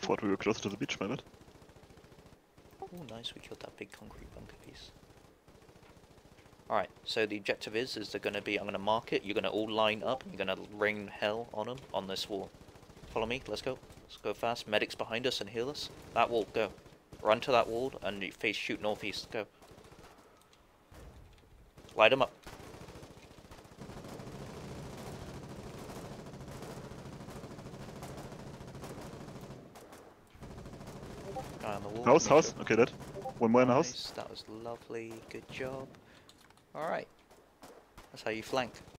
Thought we were closer to the beach, my bad. Oh, nice, we killed that big concrete bunker piece. Alright, so the objective is they're going to be, I'm going to mark it, you're going to all line up, and you're going to rain hell on them, on this wall. Follow me, let's go. Let's go fast. Medics behind us and heal us. That wall, go. Run to that wall and you face shoot northeast, go. Light them up. Guy on the wall. House, okay, dead. One more in the house. That was lovely, good job. Alright. That's how you flank.